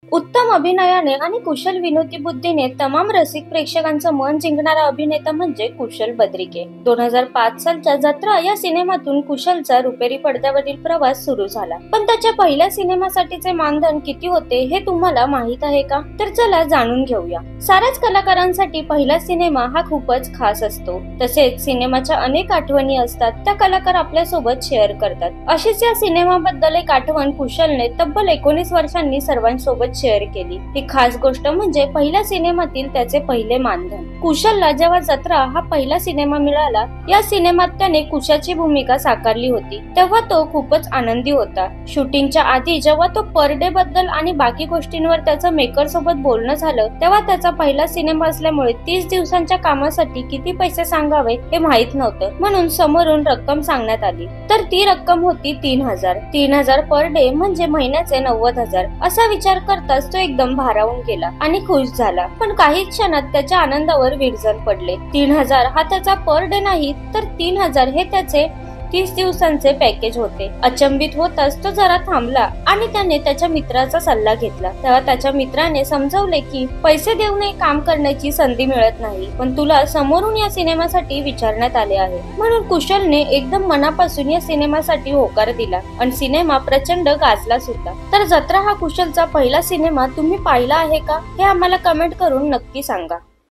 उत्तम अभिनयाने आणि कुशल विनोदी बुद्धीने तमाम रसिक प्रेक्षकांचं मन जिंकणारा अभिनेता म्हणजे कुशल बद्रिके। 2005 सालच्या जत्रा या सिनेमातून कुशलचा रुपेरी पडद्यावरील प्रवास सुरू झाला। पण त्याच्या पहिल्या सिनेमासाठीचे मानधन किती होते हे तुम्हाला माहित आहे का? तर चला जाणून घेऊया। साऱ्याच कलाकारांसाठी पहिला सिनेमा हा खूपच खास असतो। तसेच सिनेमाच्या अनेक आठवणी असतात, त्या कलाकार आपल्या सोबत शेअर करतात। अशीच या सिनेमाबद्दल एक आठवण कुशलने तब्बल 19 वर्षांनी सर्वांसोबत शेअर केली। ही खास गोष्ट म्हणजे पहिल्या सिनेमातील त्याचे पहिले मानधन। कुशलला जेव्हा जत्रा हा पहिला सिनेमा मिळाला, या सिनेमात त्याने कुशाची भूमिका साकारली होती, तेव्हा तो खूपच आनंदी होता। शूटिंगच्या आधी जेव्हा तो पर डे बद्दल आणि बाकी गोष्टींवर त्याचं मेकर सोबत बोलणं झालं, तेव्हा त्याचा पहिला सिनेमा असल्यामुळे 30 दिवसांच्या कामासाठी किती पैसे सांगावे हे माहित नव्हतं, म्हणून समोरून रक्कम सांगण्यात आली। तर ती रक्कम होती 3000 पर डे म्हणजे महिन्याचे 90,000। असा विचार करताच तो एकदम भारावून गेला आणि खुश झाला। पण काही क्षणात त्याच्या आनंदावर विरजण पडले। 3000 हा त्याचा पर डे नाही, तर 3000 हे त्याचे 30 दिवसांचे पॅकेज होते। अचंबित होताच तो जरा थांबला आणि त्याने त्याच्या मित्राचा सल्ला घेतला। तेव्हा त्याच्या मित्राने समजावले की पैसे देऊनही काम करण्याची संधी मिळत नाही, पण तुला समोरून या सिनेमासाठी विचारण्यात आले आहे। म्हणून कुशलने एकदम मनापासून या सिनेमासाठी होकार दिला आणि सिनेमा प्रचंड गाजला सुद्धा। तर जत्रा हा कुशलचा पहिला सिनेमा तुम्ही पाहिला आहे का? हे आम्हाला कमेंट करून नक्की सांगा।